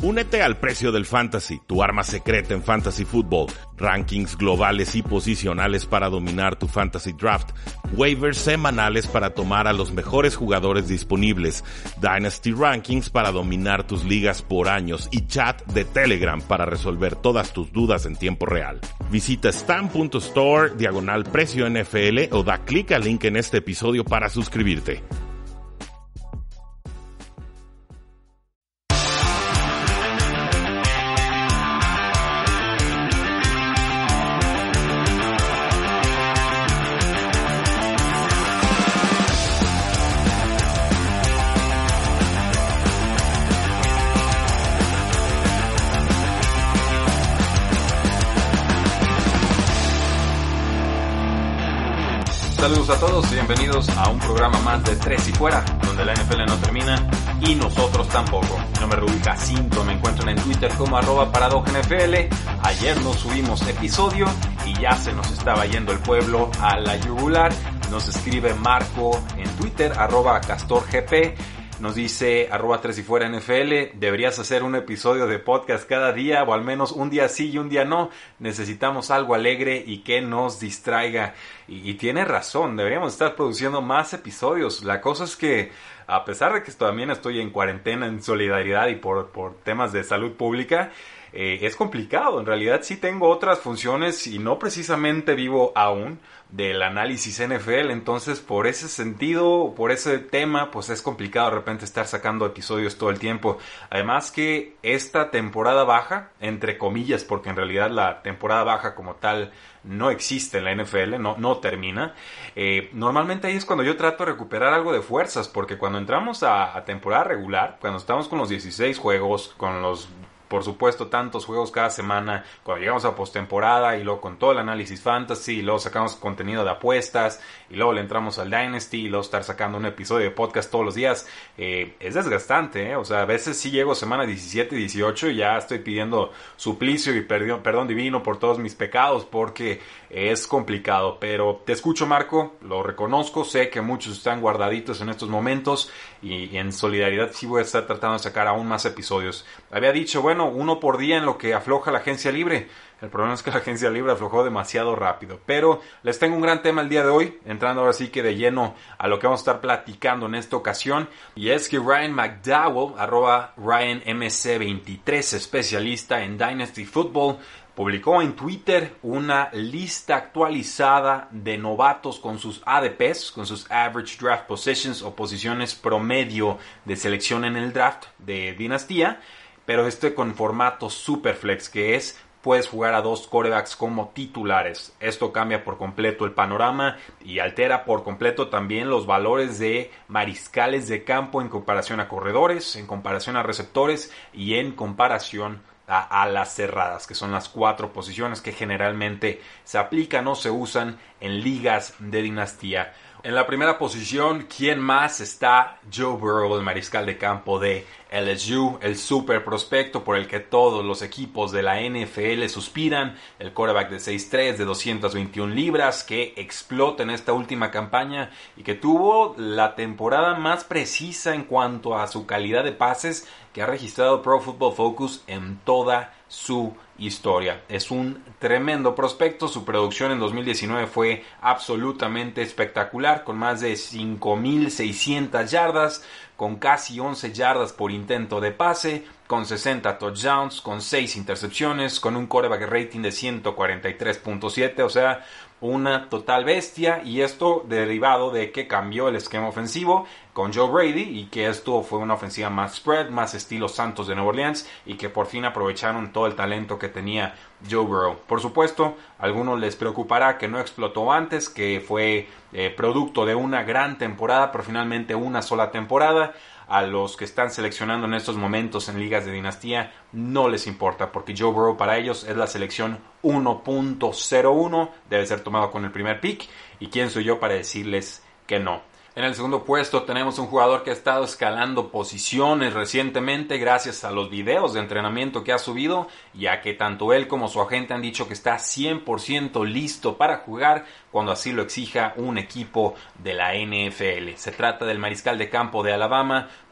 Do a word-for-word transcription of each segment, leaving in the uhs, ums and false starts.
Únete al Precio del Fantasy, tu arma secreta en Fantasy Football. Rankings globales y posicionales para dominar tu Fantasy Draft. Waivers semanales para tomar a los mejores jugadores disponibles. Dynasty Rankings para dominar tus ligas por años. Y chat de Telegram para resolver todas tus dudas en tiempo real. Visita stan punto store, diagonal precio N F L o da clic al link en este episodio para suscribirte. Saludos a todos y bienvenidos a un programa más de Tres y Fuera, donde la N F L no termina y nosotros tampoco. Mi nombre es Rubí Jacinto, me encuentran en Twitter como arroba paradoja N F L. Ayer no subimos episodio y ya se nos estaba yendo el pueblo a la yugular. Nos escribe Marco en Twitter, arroba castorgp. Nos dice arroba tres y fuera N F L, deberías hacer un episodio de podcast cada día o al menos un día sí y un día no. Necesitamos algo alegre y que nos distraiga. Y, y tiene razón, deberíamos estar produciendo más episodios. La cosa es que a pesar de que también estoy en cuarentena en solidaridad y por, por temas de salud pública, eh, es complicado. En realidad sí tengo otras funciones y no precisamente vivo aún del análisis N F L, entonces por ese sentido, por ese tema, pues es complicado de repente estar sacando episodios todo el tiempo. Además que esta temporada baja, entre comillas, porque en realidad la temporada baja como tal no existe en la N F L, no, no termina, eh, normalmente ahí es cuando yo trato de recuperar algo de fuerzas, porque cuando entramos a, a temporada regular, cuando estamos con los dieciséis juegos, con los por supuesto tantos juegos cada semana, cuando llegamos a postemporada y luego con todo el análisis fantasy y luego sacamos contenido de apuestas y luego le entramos al Dynasty y luego estar sacando un episodio de podcast todos los días, eh, es desgastante, ¿eh? O sea, a veces sí llego semana diecisiete y dieciocho y ya estoy pidiendo suplicio y perdón, perdón divino por todos mis pecados porque es complicado, pero te escucho, Marco, lo reconozco, sé que muchos están guardaditos en estos momentos y, y en solidaridad sí voy a estar tratando de sacar aún más episodios. Había dicho, bueno, uno por día en lo que afloja la agencia libre. El problema es que la agencia libre aflojó demasiado rápido. Pero les tengo un gran tema el día de hoy, entrando ahora sí que de lleno a lo que vamos a estar platicando en esta ocasión. Y es que Ryan McDowell, arroba Ryan M C veintitrés, especialista en Dynasty Football, publicó en Twitter una lista actualizada de novatos con sus A D Ps, con sus Average Draft Positions o posiciones promedio de selección en el draft de dinastía, pero este con formato Superflex, que es puedes jugar a dos quarterbacks como titulares. Esto cambia por completo el panorama y altera por completo también los valores de mariscales de campo en comparación a corredores, en comparación a receptores y en comparación a alas cerradas, que son las cuatro posiciones que generalmente se aplican o se usan en ligas de dinastía. En la primera posición, ¿quién más está? Joe Burrow, el mariscal de campo de L S U, el super prospecto por el que todos los equipos de la N F L suspiran, el quarterback de seis tres, de doscientas veintiuna libras, que explota en esta última campaña y que tuvo la temporada más precisa en cuanto a su calidad de pases que ha registrado Pro Football Focus en toda su historia. Es un tremendo prospecto. Su producción en dos mil diecinueve fue absolutamente espectacular, con más de cinco mil seiscientas yardas, con casi once yardas por intento de pase, con sesenta touchdowns, con seis intercepciones, con un quarterback rating de ciento cuarenta y tres punto siete, o sea, una total bestia, y esto derivado de que cambió el esquema ofensivo con Joe Brady y que esto fue una ofensiva más spread, más estilo Santos de Nueva Orleans, y que por fin aprovecharon todo el talento que tenía Joe Burrow. Por supuesto, a algunos les preocupará que no explotó antes, que fue eh, producto de una gran temporada, pero finalmente una sola temporada. A los que están seleccionando en estos momentos en ligas de dinastía no les importa, porque Joe Burrow para ellos es la selección uno punto cero uno, debe ser tomado con el primer pick, y quién soy yo para decirles que no. En el segundo puesto tenemos un jugador que ha estado escalando posiciones recientemente gracias a los videos de entrenamiento que ha subido, ya que tanto él como su agente han dicho que está cien por ciento listo para jugar cuando así lo exija un equipo de la N F L. Se trata del mariscal de campo de Alabama,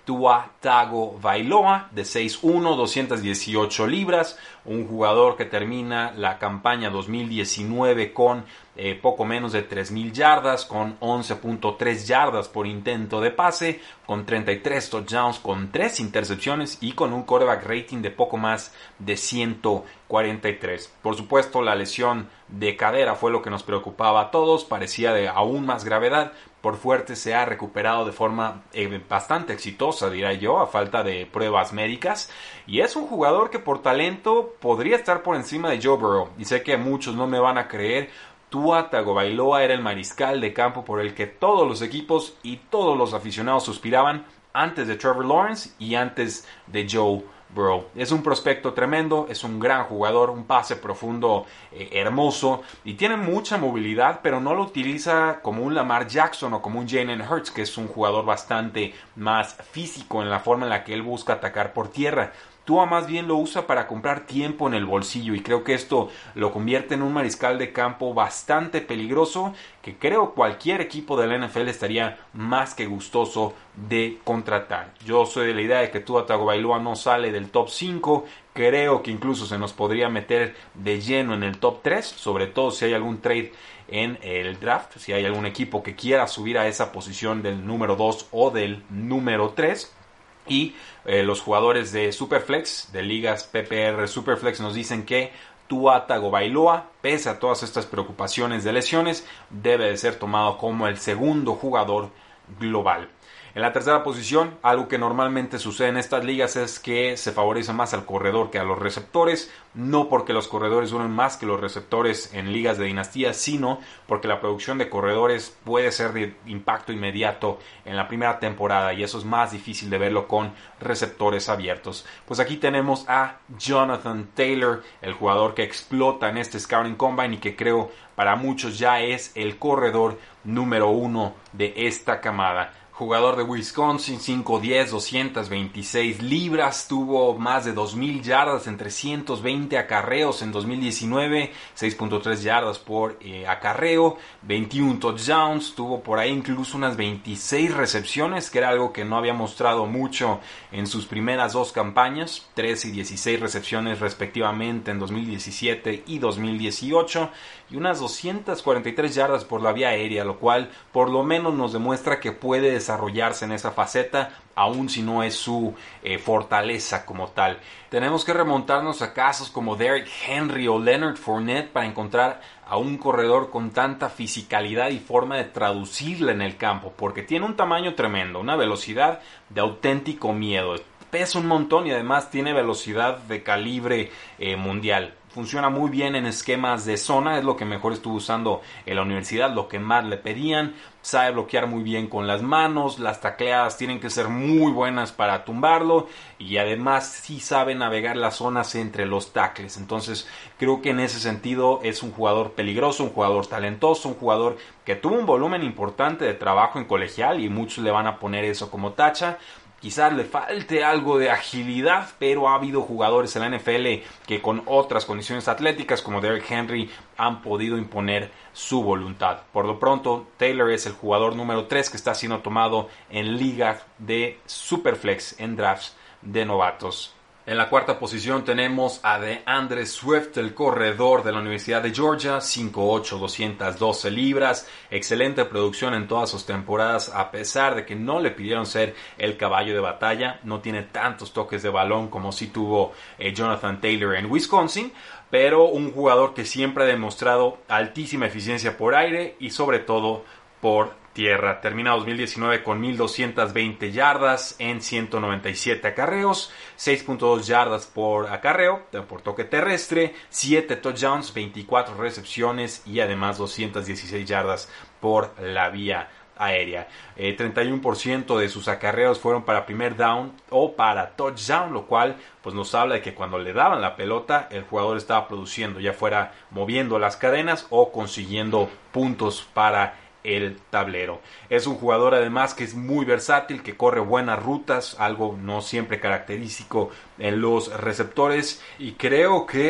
Tua Tagovailoa, de seis uno, doscientas dieciocho libras, un jugador que termina la campaña dos mil diecinueve con eh, poco menos de tres mil yardas, con once punto tres yardas por intento de pase, con treinta y tres touchdowns, con tres intercepciones y con un quarterback rating de poco más de ciento cuarenta y tres. Por supuesto, la lesión de cadera fue lo que nos preocupaba a todos, parecía de aún más gravedad. Por fuerte se ha recuperado de forma eh, bastante exitosa, diría yo, a falta de pruebas médicas. Y es un jugador que por talento podría estar por encima de Joe Burrow. Y sé que muchos no me van a creer. Tua Tagovailoa era el mariscal de campo por el que todos los equipos y todos los aficionados suspiraban antes de Trevor Lawrence y antes de Joe Burrow. Es un prospecto tremendo, es un gran jugador, un pase profundo eh, hermoso y tiene mucha movilidad, pero no lo utiliza como un Lamar Jackson o como un Jalen Hurts, que es un jugador bastante más físico en la forma en la que él busca atacar por tierra. Tua más bien lo usa para comprar tiempo en el bolsillo y creo que esto lo convierte en un mariscal de campo bastante peligroso que creo cualquier equipo de la N F L estaría más que gustoso de contratar. Yo soy de la idea de que Tua Tagovailoa no sale del top cinco, creo que incluso se nos podría meter de lleno en el top tres, sobre todo si hay algún trade en el draft, si hay algún equipo que quiera subir a esa posición del número dos o del número tres. Y eh, los jugadores de Superflex, de ligas P P R Superflex, nos dicen que Tua Tagovailoa, pese a todas estas preocupaciones de lesiones, debe de ser tomado como el segundo jugador global. En la tercera posición, algo que normalmente sucede en estas ligas es que se favorece más al corredor que a los receptores, no porque los corredores duren más que los receptores en ligas de dinastía, sino porque la producción de corredores puede ser de impacto inmediato en la primera temporada y eso es más difícil de verlo con receptores abiertos. Pues aquí tenemos a Jonathan Taylor, el jugador que explota en este Scouting Combine y que creo para muchos ya es el corredor número uno de esta camada. Jugador de Wisconsin, cinco diez, doscientas veintiséis libras, tuvo más de dos mil yardas en trescientos veinte acarreos en dos mil diecinueve, seis punto tres yardas por eh, acarreo, veintiún touchdowns, tuvo por ahí incluso unas veintiséis recepciones, que era algo que no había mostrado mucho en sus primeras dos campañas, trece y dieciséis recepciones respectivamente en dos mil diecisiete y dos mil dieciocho, y unas doscientas cuarenta y tres yardas por la vía aérea, lo cual por lo menos nos demuestra que puede desarrollarse en esa faceta, aun si no es su eh, fortaleza como tal. Tenemos que remontarnos a casos como Derrick Henry o Leonard Fournette para encontrar a un corredor con tanta fisicalidad y forma de traducirla en el campo, porque tiene un tamaño tremendo, una velocidad de auténtico miedo, pesa un montón y además tiene velocidad de calibre eh, mundial. Funciona muy bien en esquemas de zona, es lo que mejor estuvo usando en la universidad, lo que más le pedían. Sabe bloquear muy bien con las manos, las tacleadas tienen que ser muy buenas para tumbarlo y además sí sabe navegar las zonas entre los tackles. Entonces creo que en ese sentido es un jugador peligroso, un jugador talentoso, un jugador que tuvo un volumen importante de trabajo en colegial y muchos le van a poner eso como tacha. Quizás le falte algo de agilidad, pero ha habido jugadores en la N F L que con otras condiciones atléticas como Derrick Henry han podido imponer su voluntad. Por lo pronto, Taylor es el jugador número tres que está siendo tomado en ligas de Superflex en drafts de novatos. En la cuarta posición tenemos a DeAndre Swift, el corredor de la Universidad de Georgia, cinco ocho, doscientas doce libras, excelente producción en todas sus temporadas a pesar de que no le pidieron ser el caballo de batalla, no tiene tantos toques de balón como sí tuvo eh, Jonathan Taylor en Wisconsin, pero un jugador que siempre ha demostrado altísima eficiencia por aire y sobre todo por tierra. Termina dos mil diecinueve con mil doscientas veinte yardas en ciento noventa y siete acarreos, seis punto dos yardas por acarreo, por toque terrestre, siete touchdowns, veinticuatro recepciones y además doscientas dieciséis yardas por la vía aérea. Eh, treinta y uno por ciento de sus acarreos fueron para primer down o para touchdown, lo cual pues nos habla de que cuando le daban la pelota el jugador estaba produciendo, ya fuera moviendo las cadenas o consiguiendo puntos para el tablero. Es un jugador además que es muy versátil, que corre buenas rutas, algo no siempre característico en los receptores, y creo que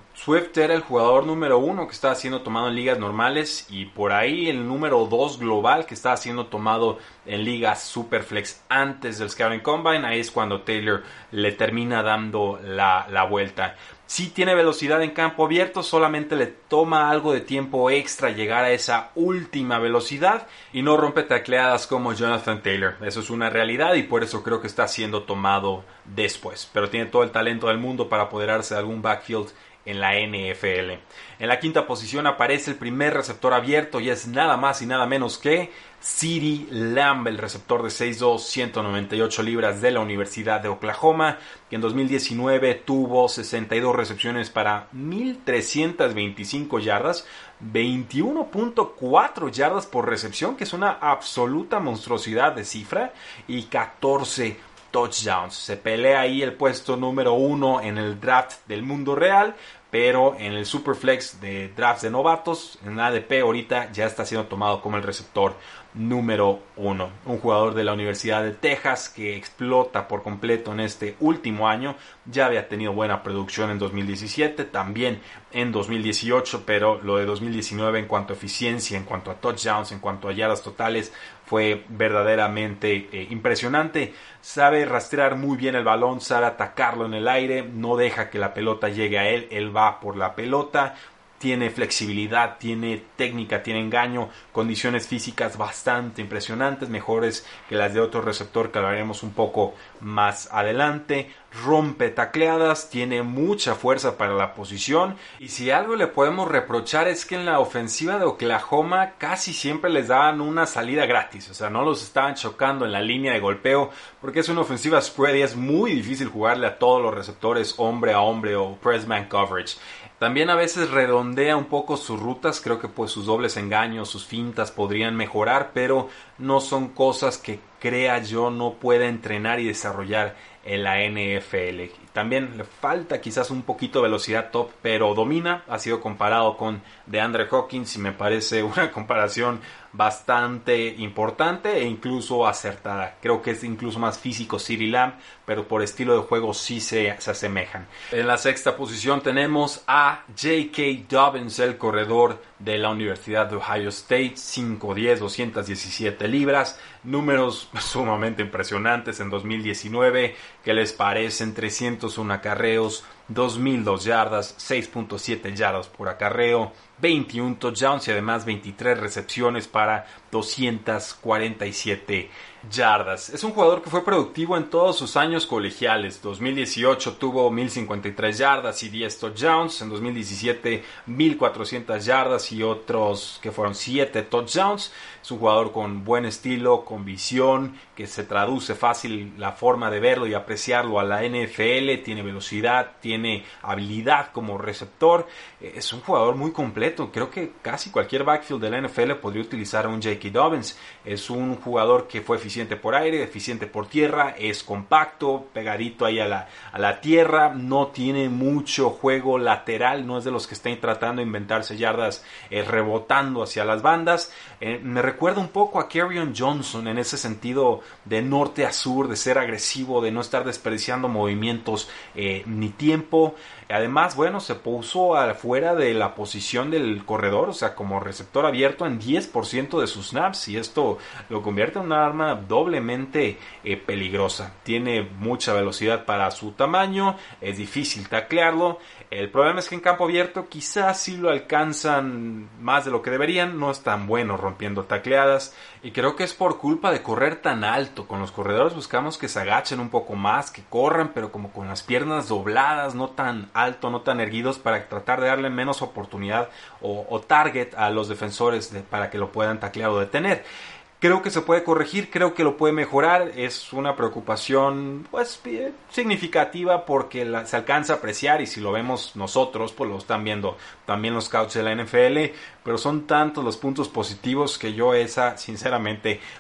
Swift era el jugador número uno que estaba siendo tomado en ligas normales y por ahí el número dos global que estaba siendo tomado en ligas Superflex antes del Scouting Combine. Ahí es cuando Taylor le termina dando la, la vuelta. Sí tiene velocidad en campo abierto, solamente le toma algo de tiempo extra llegar a esa última velocidad y no rompe tacleadas como Jonathan Taylor. Eso es una realidad y por eso creo que está siendo tomado después. Pero tiene todo el talento del mundo para apoderarse de algún backfield en la N F L. En la quinta posición aparece el primer receptor abierto y es nada más y nada menos que CeeDee Lamb, el receptor de seis dos, ciento noventa y ocho libras de la Universidad de Oklahoma, que en dos mil diecinueve tuvo sesenta y dos recepciones para mil trescientas veinticinco yardas, veintiuno punto cuatro yardas por recepción, que es una absoluta monstruosidad de cifra, y catorce touchdowns. Se pelea ahí el puesto número uno en el draft del mundo real, pero en el Superflex de drafts de novatos, en A D P ahorita ya está siendo tomado como el receptor número uno. Un jugador de la Universidad de Texas que explota por completo en este último año. Ya había tenido buena producción en dos mil diecisiete, también en dos mil dieciocho, pero lo de dos mil diecinueve en cuanto a eficiencia, en cuanto a touchdowns, en cuanto a yardas totales, fue verdaderamente eh, impresionante. Sabe rastrear muy bien el balón, sabe atacarlo en el aire, no deja que la pelota llegue a él, él va por la pelota. Tiene flexibilidad, tiene técnica, tiene engaño, condiciones físicas bastante impresionantes, mejores que las de otro receptor que hablaremos un poco más adelante. Rompe tacleadas, tiene mucha fuerza para la posición y si algo le podemos reprochar es que en la ofensiva de Oklahoma casi siempre les daban una salida gratis, o sea, no los estaban chocando en la línea de golpeo porque es una ofensiva spread y es muy difícil jugarle a todos los receptores hombre a hombre o press man coverage. También a veces redondea un poco sus rutas, creo que pues sus dobles engaños, sus fintas podrían mejorar, pero no son cosas que crea yo no pueda entrenar y desarrollar en la N F L. También le falta quizás un poquito de velocidad top, pero domina. Ha sido comparado con DeAndre Hopkins y me parece una comparación bastante importante e incluso acertada. Creo que es incluso más físico CeeDee Lamb, pero por estilo de juego sí se, se asemejan. En la sexta posición tenemos a J K. Dobbins, el corredor de la Universidad de Ohio State, cinco diez, doscientas diecisiete libras, números sumamente impresionantes en dos mil diecinueve, que les parecen trescientos uno acarreos, dos mil dos yardas, seis punto siete yardas por acarreo, veintiún touchdowns y además veintitrés recepciones para doscientas cuarenta y siete yardas. Es un jugador que fue productivo en todos sus años colegiales. dos mil dieciocho tuvo mil cincuenta y tres yardas y diez touchdowns. En dos mil diecisiete mil cuatrocientas yardas y otros que fueron siete touchdowns. Es un jugador con buen estilo, con visión, que se traduce fácil la forma de verlo y apreciarlo a la N F L. Tiene velocidad, tiene habilidad como receptor. Es un jugador muy completo. Creo que casi cualquier backfield de la N F L podría utilizar a un J K. Dobbins. Es un jugador que fue eficiente por aire, eficiente por tierra, es compacto, pegadito ahí a la, a la tierra, no tiene mucho juego lateral, no es de los que estén tratando de inventarse yardas eh, rebotando hacia las bandas. Eh, me recuerda un poco a Kerryon Johnson en ese sentido de norte a sur, de ser agresivo, de no estar desperdiciando movimientos eh, ni tiempo. Además, bueno, se puso afuera de la posición del corredor, o sea, como receptor abierto en diez por ciento de sus snaps, y esto lo convierte en una arma doblemente eh, peligrosa. Tiene mucha velocidad para su tamaño, es difícil taclearlo. El problema es que en campo abierto quizás sí lo alcanzan más de lo que deberían, no es tan bueno rompiendo tacleadas, y creo que es por culpa de correr tan alto. Con los corredores buscamos que se agachen un poco más, que corran, pero como con las piernas dobladas, no tan alto, no tan erguidos, para tratar de darle menos oportunidad o, o target a los defensores de, para que lo puedan taclear o detener. Creo que se puede corregir, creo que lo puede mejorar. Es una preocupación pues significativa porque la, se alcanza a apreciar, y si lo vemos nosotros, pues lo están viendo también los scouts de la N F L, pero son tantos los puntos positivos que yo esa sinceramente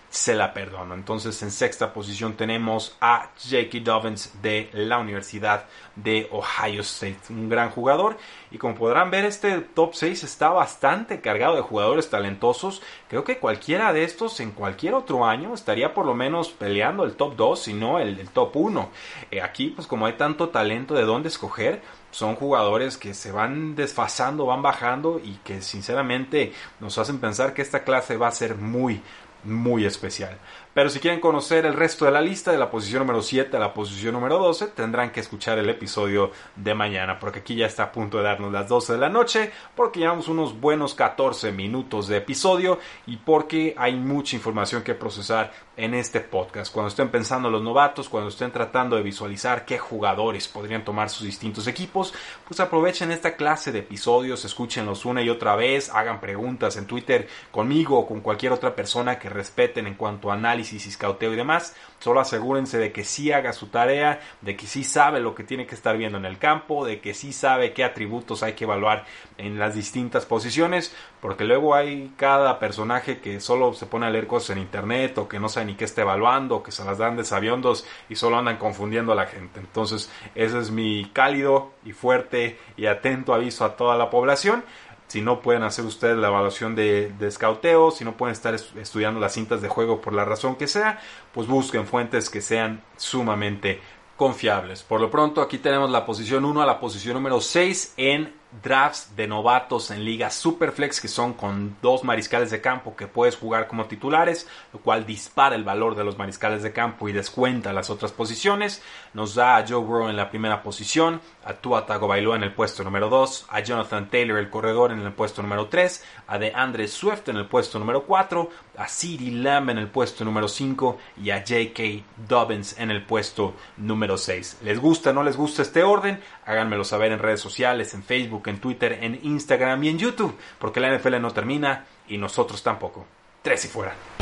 se la perdono. Entonces en sexta posición tenemos a J K. Dobbins de la Universidad de Ohio State, un gran jugador, y como podrán ver este top seis está bastante cargado de jugadores talentosos. Creo que cualquiera de estos en cualquier otro año estaría por lo menos peleando el top dos, si no el, el top uno. Eh, aquí pues como hay tanto talento de dónde escoger, son jugadores que se van desfasando, van bajando y que sinceramente nos hacen pensar que esta clase va a ser muy muy especial. Pero si quieren conocer el resto de la lista, de la posición número siete a la posición número doce, tendrán que escuchar el episodio de mañana, porque aquí ya está a punto de darnos las doce de la noche, porque llevamos unos buenos catorce minutos de episodio y porque hay mucha información que procesar en este podcast. Cuando estén pensando los novatos, cuando estén tratando de visualizar qué jugadores podrían tomar sus distintos equipos, pues aprovechen esta clase de episodios, escúchenlos una y otra vez, hagan preguntas en Twitter conmigo o con cualquier otra persona que respeten en cuanto a análisis y scouteo y demás. Solo asegúrense de que sí haga su tarea, de que sí sabe lo que tiene que estar viendo en el campo, de que sí sabe qué atributos hay que evaluar en las distintas posiciones, porque luego hay cada personaje que solo se pone a leer cosas en internet o que no sabe ni qué está evaluando, o que se las dan de sabiondos y solo andan confundiendo a la gente. Entonces ese es mi cálido y fuerte y atento aviso a toda la población. Si no pueden hacer ustedes la evaluación de, de scouteo, si no pueden estar estudiando las cintas de juego por la razón que sea, pues busquen fuentes que sean sumamente confiables. Por lo pronto aquí tenemos la posición uno a la posición número seis en drafts de novatos en ligas Superflex, que son con dos mariscales de campo que puedes jugar como titulares, lo cual dispara el valor de los mariscales de campo y descuenta las otras posiciones. Nos da a Joe Burrow en la primera posición, a Tua Tagovailoa en el puesto número dos, a Jonathan Taylor el corredor en el puesto número tres, a DeAndre Swift en el puesto número cuatro, a CeeDee Lamb en el puesto número cinco y a J K. Dobbins en el puesto número seis. ¿Les gusta o no les gusta este orden? Háganmelo saber en redes sociales, en Facebook, en Twitter, en Instagram y en YouTube, porque la N F L no termina y nosotros tampoco. Tres y fuera.